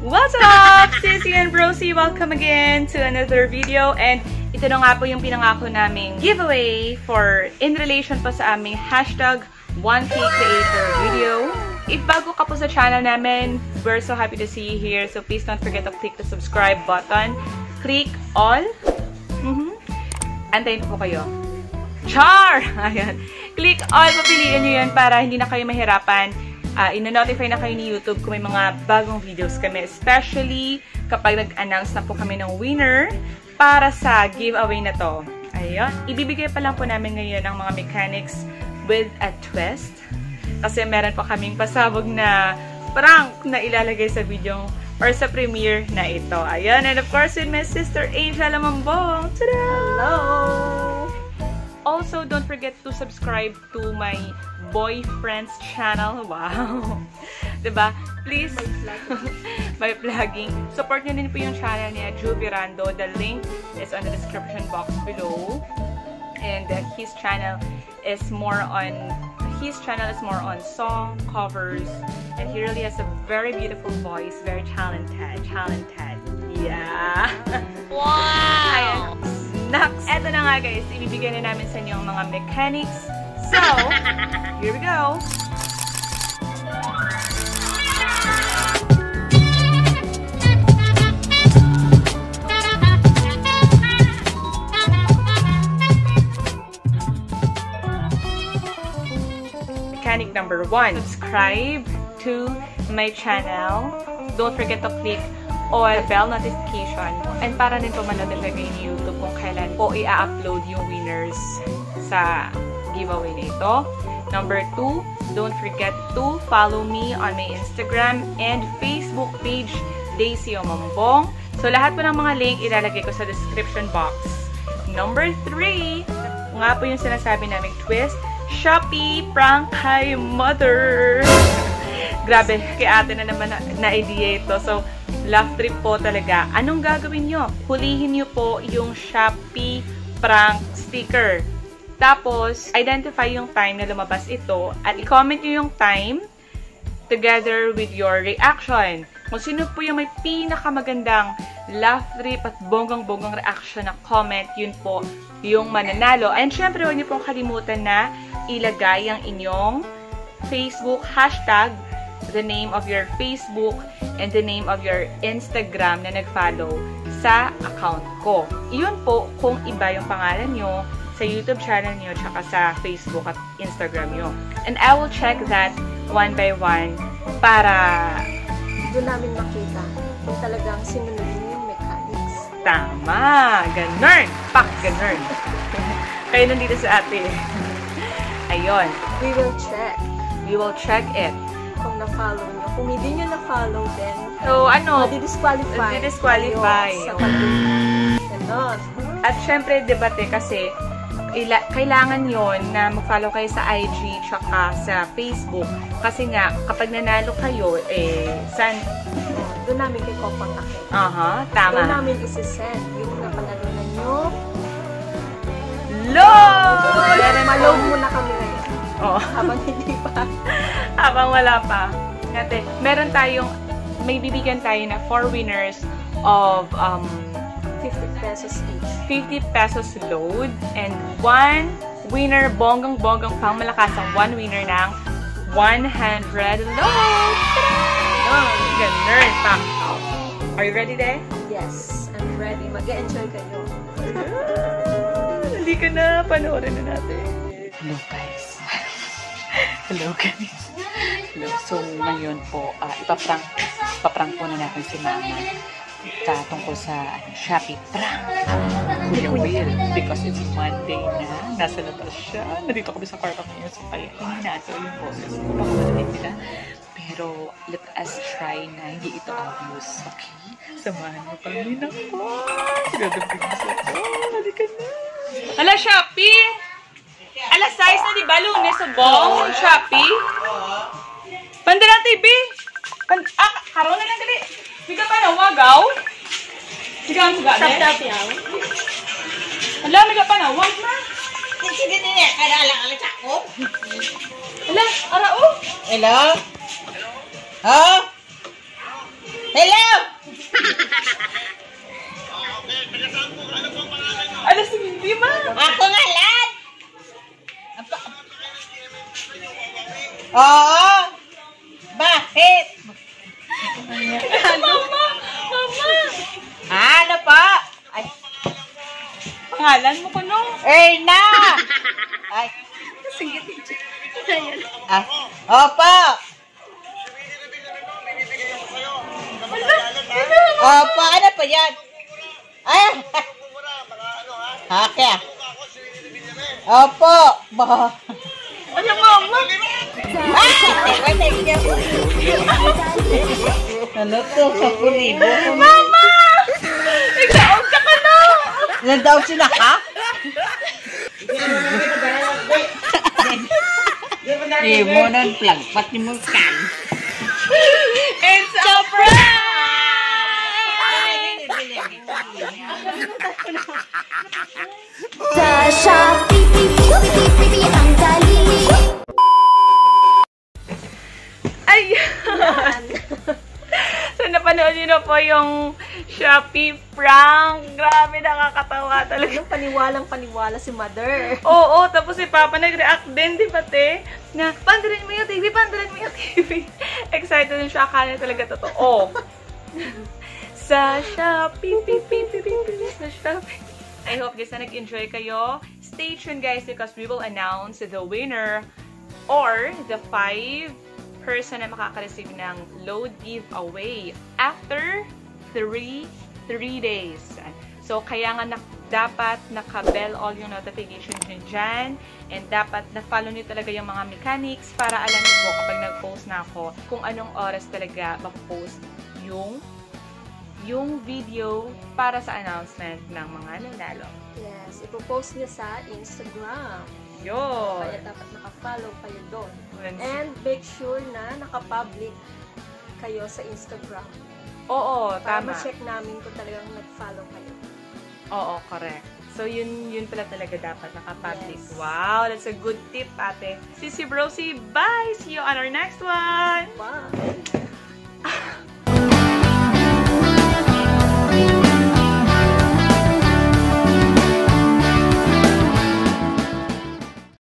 What's up, Sissy and Brosie? Welcome again to another video. And ito na nga po yung pinangako naming giveaway for in relation po sa aming hashtag 1K Creator video. If bago ka po sa channel namin, we're so happy to see you here. So please don't forget to click the subscribe button. Click all. Antayin po kayo. Char! Ayan. Click all. Papiliin nyo yan para hindi na kayo mahirapan. Ino-notify na kayo ni YouTube kung may mga bagong videos kami. Especially kapag nag-announce na po kami ng winner para sa giveaway na to. Ayun. Ibibigay pa lang po namin ngayon ang mga mechanics with a twist. Kasi meron po kaming pasabog na prank na ilalagay sa video or sa premiere na ito. Ayun. And of course, with my sister Angel Amambong. Tada! Hello! Also, don't forget to subscribe to my boyfriend's channel. Wow! Diba? Please, by vlogging, support nyo din po yung channel niya, Juvirando. The link is on the description box below. And his channel is more on song covers, and he really has a very beautiful voice, very talented. Yeah. Wow. Ayan. Next, eto na nga guys, ibibigay na namin sa inyo ang mga mechanics. So, here we go. Mechanic number 1, subscribe to my channel. Don't forget to click all bell notification. And para din po ma-notify kayo ni YouTube kung kailan po i-upload yung winners sa giveaway na ito. Number 2, don't forget to follow me on my Instagram and Facebook page, Daisy Amambong. So lahat po ng mga link ilalagay ko sa description box. Number 3, nga po yung sinasabi naming twist, Shopee prank kay mother. Grabe, kay ate na naman na-idea ito. So, love trip po talaga. Anong gagawin nyo? Hulihin nyo po yung Shopee prank sticker. Tapos, identify yung time na lumabas ito at i-comment nyo yung time together with your reaction. Kung sino po yung may pinakamagandang laugh trip at bonggang-bonggang reaction na comment, yun po yung mananalo. And syempre, huwag nyo pong kalimutan na ilagay ang inyong Facebook hashtag, the name of your Facebook, and the name of your Instagram na nag-follow sa account ko. Iyon po kung iba yung pangalan nyo sa YouTube channel nyo tsaka sa Facebook at Instagram nyo. And I will check that one by one para doon namin makita kung talagang sinunod yung mechanics. Tama! Ganun! Pak! Ganun! Kayo nandito sa ate. Ayun. We will check. We will check it. Kung na-follow nyo. Kung hindi nyo na-follow, then so, ano? Madi-disqualify. Madi-disqualify. Sa pag-ibig. Ganon. At syempre, debate kasi, kailangan yon na mag-follow kayo sa IG tsaka sa Facebook. Kasi nga, kapag nanalo kayo, saan? Doon namin kayo kontakin. Tama. Doon namin isi-send yung napanalunan nyo. Malog muna kami ngayon. Oo. Habang hindi pa. Habang wala pa. Kasi, may bibigyan tayo na 4 winners of 50 pesos each. 50 pesos load and 1 winner, bonggang-bonggang pang malakasang 1 winner ng 100 load! Ganun! Are you ready, Day? Yes, I'm ready. Mag-enjoy kayo. Hindi ka na. Panoorin na natin. Hello, guys. Hello, guys. Hello. So, ngayon po, ipaprank po na natin si Mama tungkol sa Shopee prank. Kuya Will. Because it's Monday na. Nasa labas siya. Nandito kami sa kwarto ngayon. So, kaya hindi natin yung boses ko. Baka malalit nila. Pero, let us try na hindi ito obvious. Okay? Samahan mo kami na po. Sigurado sa ko. Halika na. Hala, Shopee! Alas 6 na, diba? Lunes sa bong Shopee? Panda ng TV! Karo na lang dali! Hindi ka pa nawagaw? Hindi ka nawagaw, eh? Tap-tap yaw. Hala, hindi ka pa nawag na? Sige din eh, kaya lang alas ako. Hala, arao! Hello? Ha? Hello! Ano si Mindy, ma? Ako nga, lad! Oo! Bakit? Ano, ma? Mama! Ano pa? Ay, Pangalan mo ko, no? Erna! Ay. Sige, Ah, opo! Opo, ano pa yan? Ay! Hake ah. Opo! Ba? Ano, mama? Ay! Thank you. Ano to? 10,000? Mama! Nagsaog ka ka na! Nandaw sila ka? Mo nun plug, pati mo kan. It's a prank! Ayan! So, napanood niyo na po yung Shopee prank. Grabe, nakakatawa talaga. Anong paniwalang-paniwala si Mother? Oo, tapos si Papa nag-react din, di ba, te? Na, pandarin mo yung TV, pandarin mo yung TV. Excited din siya, akala talaga totoo. Sa Shopee, sa Shopee. I hope guys na nag-enjoy kayo. Stay tuned guys because we will announce the winner or the 5 person na makaka-receive ng load giveaway after 3 days. So, kaya nga dapat naka-bell all yung notifications nyo dyan and dapat na-follow nyo talaga yung mga mechanics para alam nyo po kapag nag-post na ako kung anong oras talaga mag-post yung video para sa announcement ng mga nanalo. Yes, ipopost niya sa Instagram. Yun! Kaya dapat naka-follow kayo doon. And- And make sure na naka-public kayo sa Instagram. Oo, Para tama. ma-check namin kung talagang nag-follow kayo. Oo, correct. So, yun pala talaga dapat naka-public. Yes. Wow, that's a good tip, ate. Sissy Brosi, bye! See you on our next one! Bye!